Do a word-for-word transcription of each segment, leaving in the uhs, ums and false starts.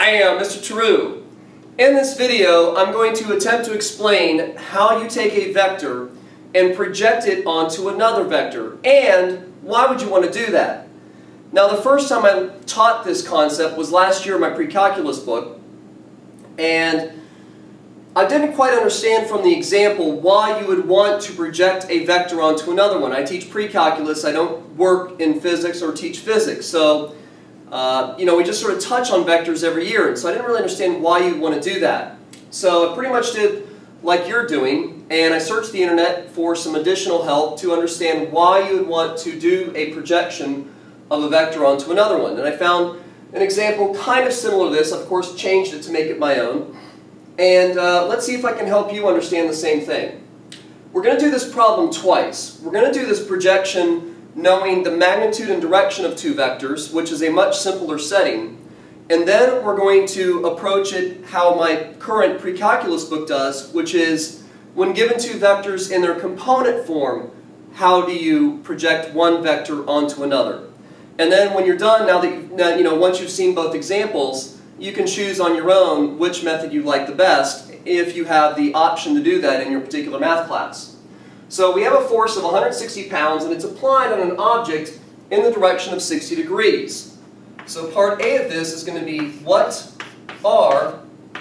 Bam! Mister True. In this video, I'm going to attempt to explain how you take a vector and project it onto another vector, and why would you want to do that? Now, the first time I taught this concept was last year in my pre-calculus book, and I didn't quite understand from the example why you would want to project a vector onto another one. I teach pre-calculus, I don't work in physics or teach physics, so uh, you know, we just sort of touch on vectors every year, and so I didn't really understand why you'd want to do that. So I pretty much did like you're doing, and I searched the internet for some additional help to understand why you would want to do a projection of a vector onto another one. And I found an example kind of similar to this, of course changed it to make it my own. And uh, let's see if I can help you understand the same thing. We're going to do this problem twice. We're going to do this projection knowing the magnitude and direction of two vectors, which is a much simpler setting. And then we're going to approach it how my current pre-calculus book does, which is when given two vectors in their component form, how do you project one vector onto another? And then when you're done, now that you've, now, you know, once you've seen both examples, you can choose on your own which method you like the best if you have the option to do that in your particular math class. So we have a force of one hundred sixty pounds and it's applied on an object in the direction of sixty degrees. So part A of this is going to be what are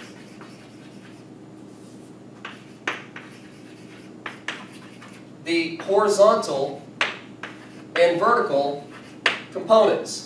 the horizontal and vertical components.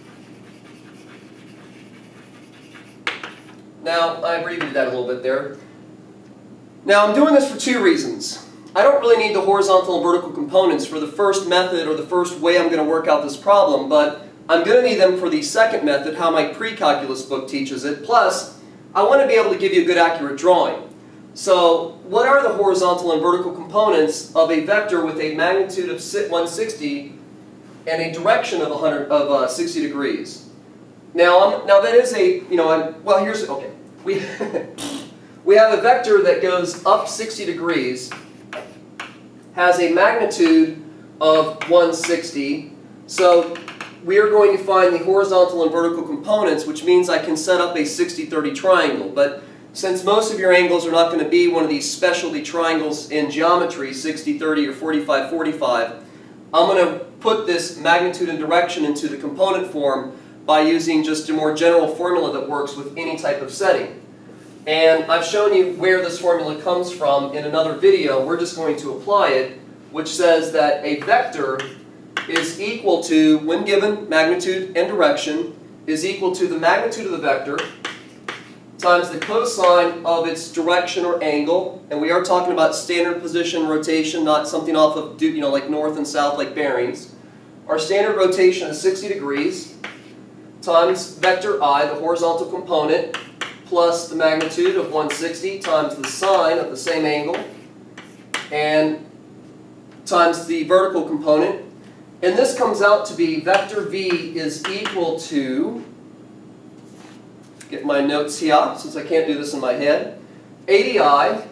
Now, I abbreviated that a little bit there. Now, I'm doing this for two reasons. I don't really need the horizontal and vertical components for the first method or the first way I'm going to work out this problem, but I'm going to need them for the second method, how my pre-calculus book teaches it. Plus, I want to be able to give you a good accurate drawing. So, what are the horizontal and vertical components of a vector with a magnitude of one hundred sixty and a direction of one hundred of uh, sixty degrees? Now, um, now that is a, you know, I'm, well, here's, okay. We, we have a vector that goes up sixty degrees, has a magnitude of one hundred sixty, so we are going to find the horizontal and vertical components, which means I can set up a sixty thirty triangle. But since most of your angles are not going to be one of these specialty triangles in geometry, sixty thirty or forty-five forty-five, I'm going to put this magnitude and direction into the component form by using just a more general formula that works with any type of setting. And I've shown you where this formula comes from in another video. We're just going to apply it, which says that a vector is equal to, when given magnitude and direction, is equal to the magnitude of the vector times the cosine of its direction or angle. And we are talking about standard position rotation, not something off of, you know, like north and south like bearings. Our standard rotation is sixty degrees times vector I, the horizontal component, plus the magnitude of one hundred sixty times the sine of the same angle, and times the vertical component. And this comes out to be vector V is equal to, get my notes here since I can't do this in my head, eighty I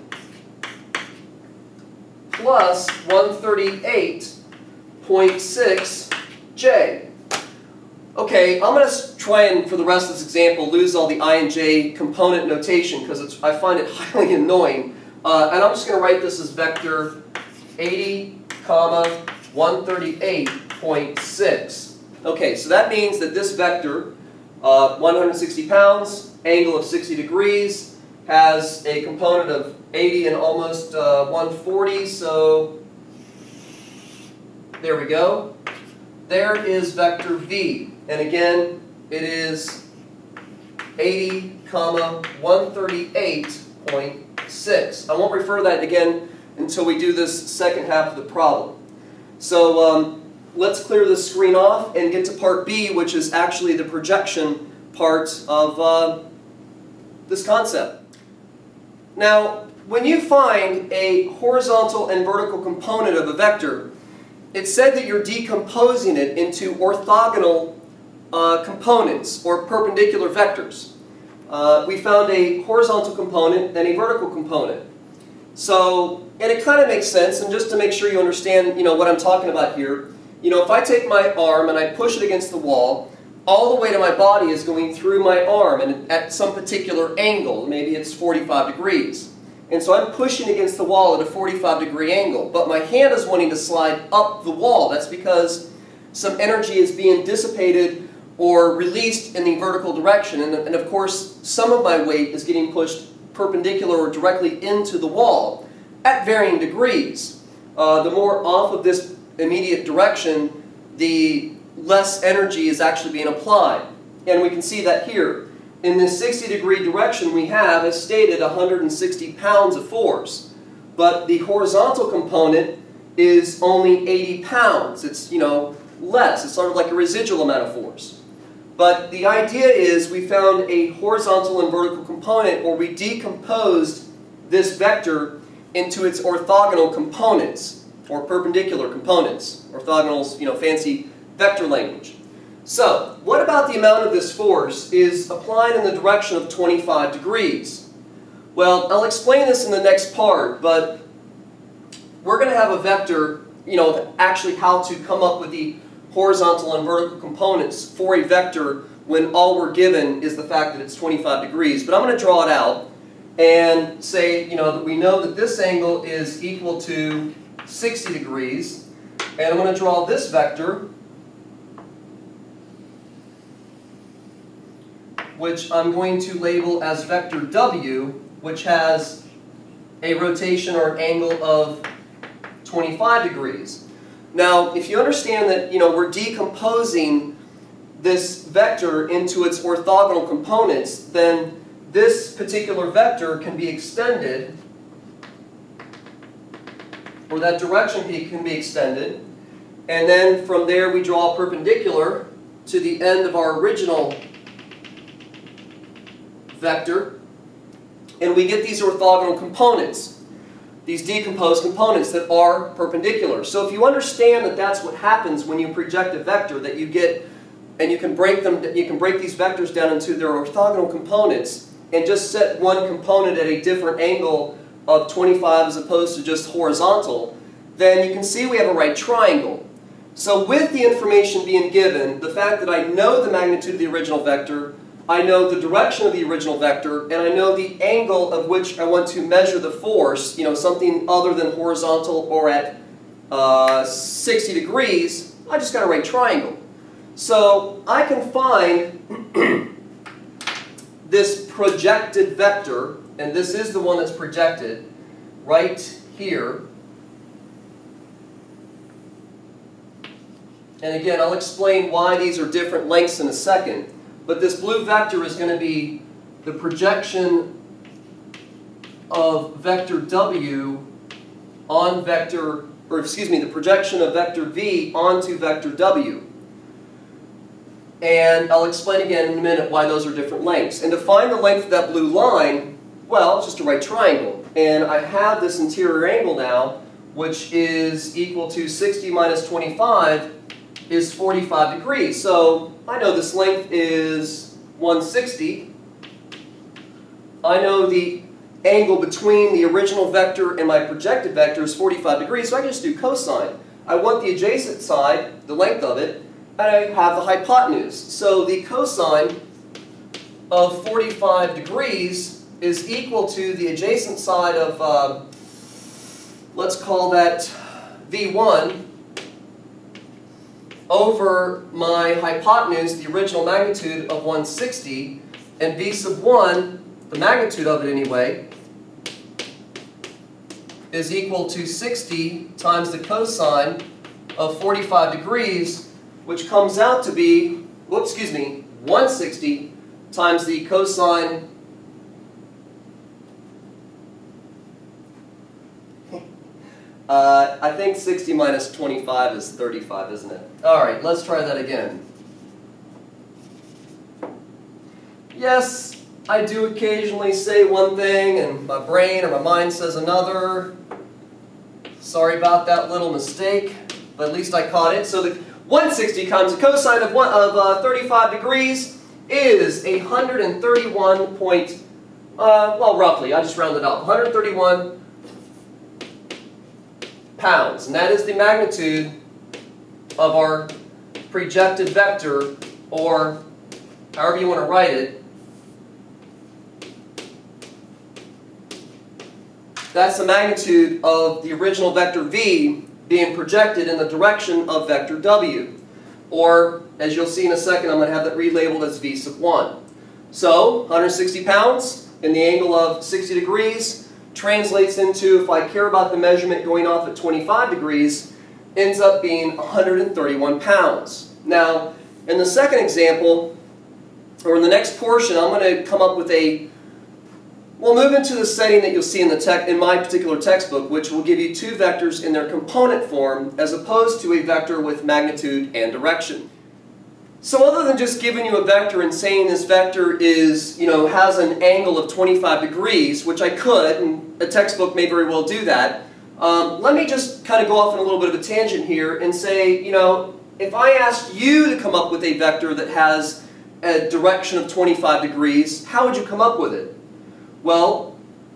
plus one hundred thirty-eight point six J. Okay, I'm going to try and, for the rest of this example, lose all the I and J component notation because I find it highly annoying. Uh, and I'm just going to write this as vector eighty, comma, one hundred thirty-eight point six. Okay, so that means that this vector, uh, one hundred sixty pounds, angle of sixty degrees, has a component of eighty and almost uh, one hundred forty, so there we go. There is vector V. And again, it is eighty, comma, one hundred thirty-eight point six. I won't refer to that again until we do this second half of the problem. So um, let's clear this screen off and get to part B, which is actually the projection part of uh, this concept. Now, when you find a horizontal and vertical component of a vector, it's said that you're decomposing it into orthogonal uh, components or perpendicular vectors. Uh, we found a horizontal component and a vertical component. So, and it kind of makes sense, and just to make sure you understand, you know, what I'm talking about here, you know, if I take my arm and I push it against the wall, all the weight of my body is going through my arm and at some particular angle. Maybe it's forty-five degrees. And so I'm pushing against the wall at a forty-five degree angle, but my hand is wanting to slide up the wall. That's because some energy is being dissipated or released in the vertical direction. And, and of course, some of my weight is getting pushed perpendicular or directly into the wall at varying degrees. Uh, the more off of this immediate direction, the less energy is actually being applied. And we can see that here. In this sixty degree direction we have, as stated, one hundred sixty pounds of force. But the horizontal component is only eighty pounds. It's, you know, less. It's sort of like a residual amount of force. But the idea is we found a horizontal and vertical component, or we decomposed this vector into its orthogonal components, or perpendicular components. Orthogonal's, you know, fancy vector language. So, what about the amount of this force is applied in the direction of twenty-five degrees? Well, I'll explain this in the next part, but we're going to have a vector, you know, actually how to come up with the horizontal and vertical components for a vector when all we're given is the fact that it's twenty-five degrees. But I'm going to draw it out and say, you know, that we know that this angle is equal to sixty degrees, and I'm going to draw this vector, which I'm going to label as vector W, which has a rotation or an angle of twenty-five degrees. Now, if you understand that, you know, we're decomposing this vector into its orthogonal components, then this particular vector can be extended, or that direction can be extended, and then from there we draw a perpendicular to the end of our original vector, and we get these orthogonal components, these decomposed components that are perpendicular. So if you understand that that's what happens when you project a vector, that you get, and you can break them, you can break these vectors down into their orthogonal components and just set one component at a different angle of twenty-five as opposed to just horizontal, then you can see we have a right triangle. So with the information being given, the fact that I know the magnitude of the original vector, I know the direction of the original vector, and I know the angle of which I want to measure the force, you know, something other than horizontal or at uh, sixty degrees, I just got a right triangle. So I can find this projected vector, and this is the one that's projected right here. And again, I'll explain why these are different lengths in a second. But this blue vector is going to be the projection of vector W on vector, or excuse me, the projection of vector V onto vector W. And I'll explain again in a minute why those are different lengths. And to find the length of that blue line, well, it's just a right triangle. And I have this interior angle now, which is equal to sixty minus twenty-five is forty-five degrees. So I know this length is one hundred sixty. I know the angle between the original vector and my projected vector is forty-five degrees, so I can just do cosine. I want the adjacent side, the length of it, and I have the hypotenuse. So the cosine of forty-five degrees is equal to the adjacent side of, uh, let's call that V one, over my hypotenuse, the original magnitude of one hundred sixty, and V sub one, the magnitude of it anyway, is equal to sixty times the cosine of forty-five degrees, which comes out to be, whoops, excuse me, one hundred sixty times the cosine Uh, I think sixty minus twenty-five is thirty-five, isn't it? Alright, let's try that again. Yes, I do occasionally say one thing and my brain or my mind says another. Sorry about that little mistake, but at least I caught it. So the one hundred sixty times the cosine of, one, of uh, thirty-five degrees is one hundred thirty-one point, uh, well, roughly, I just rounded up, one hundred thirty-one pounds, and that is the magnitude of our projected vector or however you want to write it, that's the magnitude of the original vector v being projected in the direction of vector w. Or, as you'll see in a second, I'm going to have that relabeled as v sub one. So, one hundred sixty pounds in the angle of sixty degrees translates into, if I care about the measurement going off at twenty-five degrees, ends up being one hundred thirty-one pounds. Now, in the second example, or in the next portion, I'm going to come up with a, we'll move into the setting that you'll see in, the tech, in my particular textbook, which will give you two vectors in their component form as opposed to a vector with magnitude and direction. So other than just giving you a vector and saying this vector is, you know, has an angle of twenty-five degrees, which I could, and a textbook may very well do that, um, let me just kind of go off on a little bit of a tangent here and say, you know, if I asked you to come up with a vector that has a direction of twenty-five degrees, how would you come up with it? Well,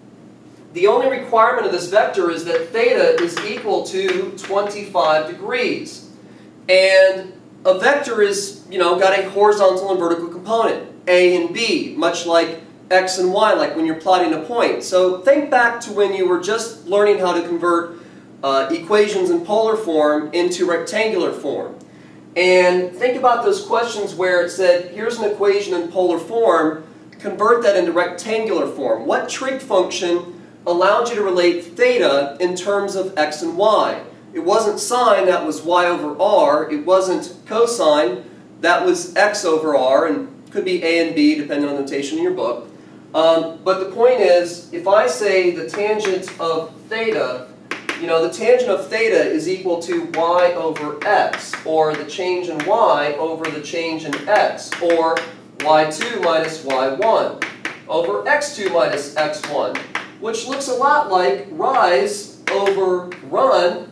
the only requirement of this vector is that theta is equal to twenty-five degrees. And a vector is, you know, got a horizontal and vertical component, A and B, much like X and Y, like when you're plotting a point. So think back to when you were just learning how to convert uh, equations in polar form into rectangular form. And think about those questions where it said, here's an equation in polar form, convert that into rectangular form. What trig function allowed you to relate theta in terms of x and y? It wasn't sine, that was y over r. It wasn't cosine, that was x over r, and could be a and b depending on the notation in your book. Um, but the point is, if I say the tangent of theta, you know, the tangent of theta is equal to y over x, or the change in y over the change in x, or y two minus y one over x two minus x one, which looks a lot like rise over run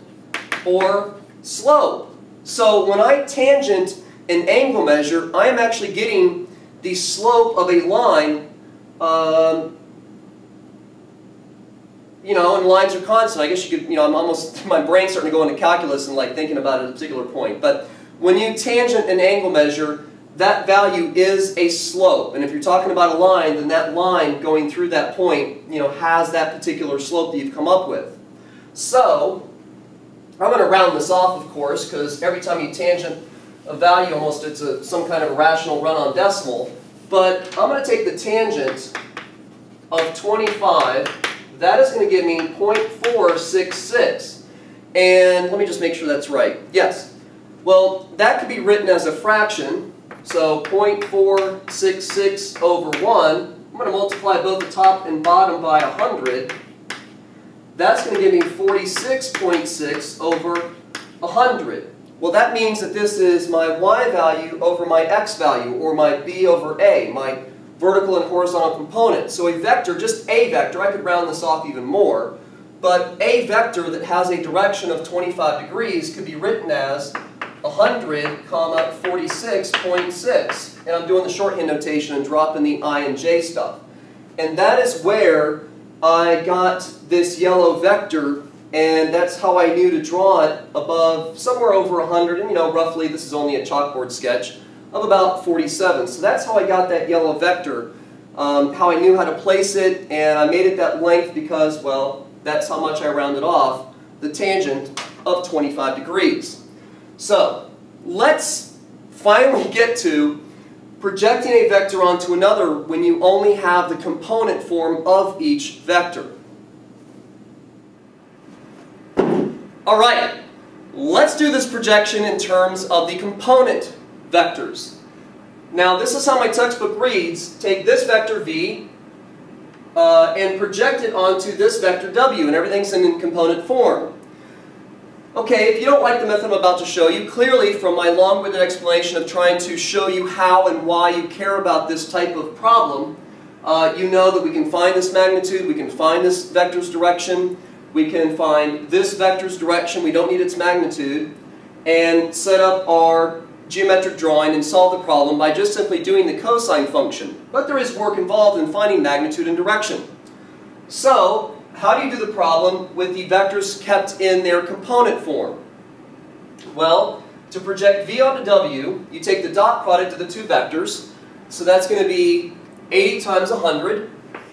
or slope. So when I tangent an angle measure, I am actually getting the slope of a line, um, you know, and lines are constant. I guess you could, you know, I'm almost, my brain's starting to go into calculus and like thinking about it at a particular point. But when you tangent an angle measure, that value is a slope. And if you're talking about a line, then that line going through that point, you know, has that particular slope that you've come up with. So, I'm going to round this off, of course, because every time you tangent a value, almost it's a, some kind of a rational run-on decimal. But I'm going to take the tangent of twenty-five. That is going to give me zero point four six six. And let me just make sure that's right. Yes. Well, that could be written as a fraction. So zero point four six six over one. I'm going to multiply both the top and bottom by one hundred. That's going to give me forty-six point six over one hundred. Well, that means that this is my y value over my x value, or my b over a, my vertical and horizontal component. So a vector, just a vector, I could round this off even more, but a vector that has a direction of twenty-five degrees could be written as one hundred comma forty-six point six. And I'm doing the shorthand notation and dropping the I and j stuff. And that is where I got this yellow vector, and that's how I knew to draw it above somewhere over one hundred, and you know, roughly, this is only a chalkboard sketch, of about forty-seven. So that's how I got that yellow vector, um, how I knew how to place it, and I made it that length because, well, that's how much I rounded off the tangent of twenty-five degrees. So, let's finally get to projecting a vector onto another when you only have the component form of each vector. Alright, let's do this projection in terms of the component vectors. Now, this is how my textbook reads. Take this vector v uh, and project it onto this vector w, and everything's in component form. Okay, if you don't like the method I'm about to show you, clearly from my long-winded explanation of trying to show you how and why you care about this type of problem, uh, you know that we can find this magnitude, we can find this vector's direction, we can find this vector's direction, we don't need its magnitude, and set up our geometric drawing and solve the problem by just simply doing the cosine function. But there is work involved in finding magnitude and direction. So, how do you do the problem with the vectors kept in their component form? Well, to project V onto W, you take the dot product of the two vectors. So that's going to be eighty times one hundred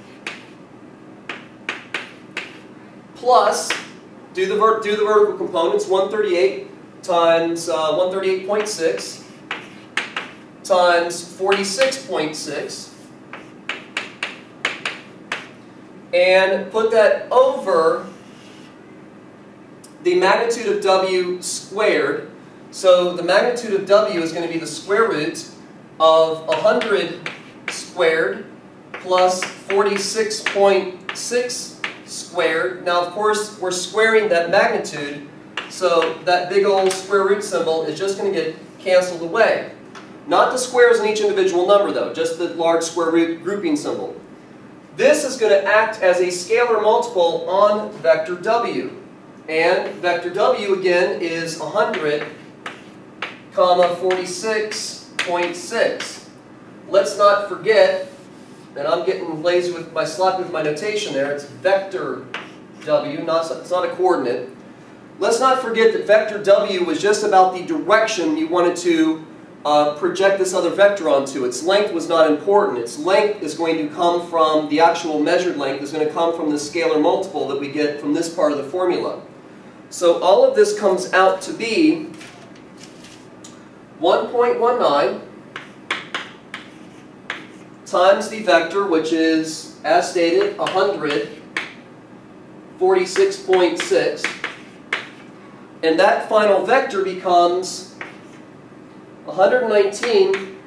plus, do the, ver do the vertical components, one thirty-eight times uh, one thirty-eight point six times forty-six point six, and put that over the magnitude of W squared. So the magnitude of W is going to be the square root of one hundred squared plus forty-six point six squared. Now, of course, we're squaring that magnitude, so that big old square root symbol is just going to get canceled away. Not the squares in each individual number, though, just the large square root grouping symbol. This is going to act as a scalar multiple on vector W. And vector W, again, is one hundred, comma, forty-six point six. Let's not forget, and I'm getting lazy with my sloppy with my notation there, it's vector W, not, it's not a coordinate. Let's not forget that vector W was just about the direction you wanted to uh, project this other vector onto. Its length was not important. Its length is going to come from, the actual measured length is going to come from the scalar multiple that we get from this part of the formula. So all of this comes out to be one point one nine times the vector, which is, as stated, one hundred, forty-six point six. And that final vector becomes one hundred nineteen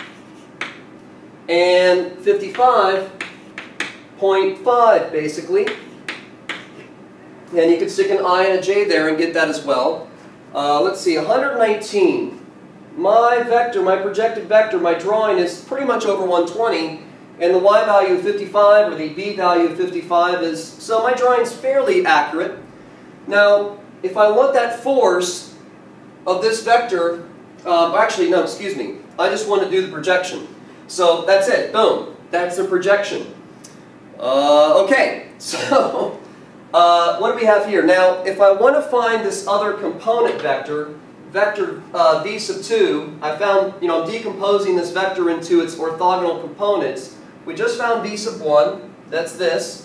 and fifty-five point five, basically. And you could stick an I and a J there and get that as well. Uh, let's see, one hundred nineteen. My vector, my projected vector, my drawing is pretty much over one hundred twenty. And the Y value of fifty-five, or the V value of fifty-five is, so my drawing's fairly accurate. Now, if I want that force of this vector, uh, actually, no, excuse me, I just want to do the projection. So that's it, boom, that's the projection. Uh, okay, so uh, what do we have here? Now, if I want to find this other component vector, vector uh, V sub two, I found, you know, I'm decomposing this vector into its orthogonal components. We just found V sub one, that's this.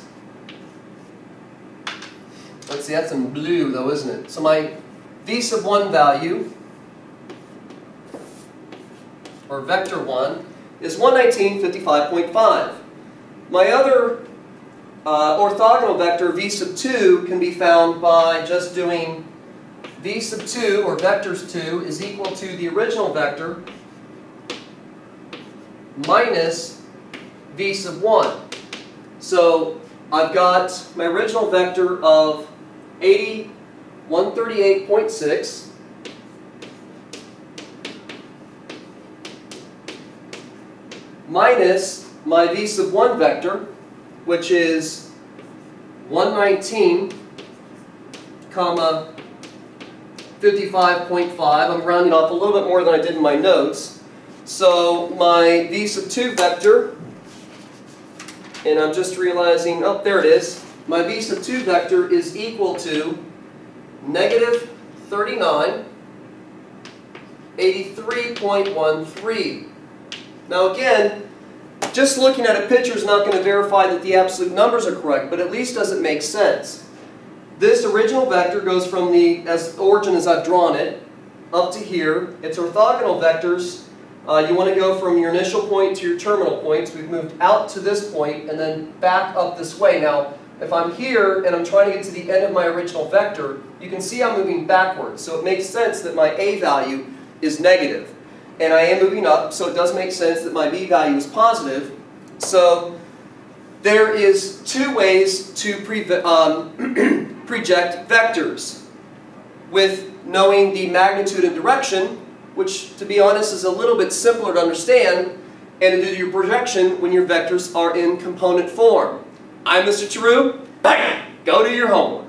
Let's see, that's in blue though, isn't it? So my V sub one value, or vector one, is one nineteen, fifty-five point five. My other uh, orthogonal vector, V sub two, can be found by just doing V sub two, or vectors two, is equal to the original vector minus V sub one. So I've got my original vector of eighty, one thirty-eight point six minus my V sub one vector, which is one nineteen, comma, fifty-five point five. I'm rounding off a little bit more than I did in my notes. So my V sub two vector, and I'm just realizing, oh, there it is. My V sub two vector is equal to negative thirty-nine, eighty-three point one three. Now again, just looking at a picture is not going to verify that the absolute numbers are correct, but at least does it make sense. This original vector goes from the as origin as I've drawn it, up to here. It's orthogonal vectors. Uh, you want to go from your initial point to your terminal points. We've moved out to this point and then back up this way. Now, if I'm here and I'm trying to get to the end of my original vector, you can see I'm moving backwards. So it makes sense that my A value is negative. And I am moving up, so it does make sense that my B value is positive. So there is two ways to pre um, project vectors with knowing the magnitude and direction, which, to be honest, is a little bit simpler to understand, and to do your projection when your vectors are in component form. I'm Mister Charu. Bang! Go do your homework.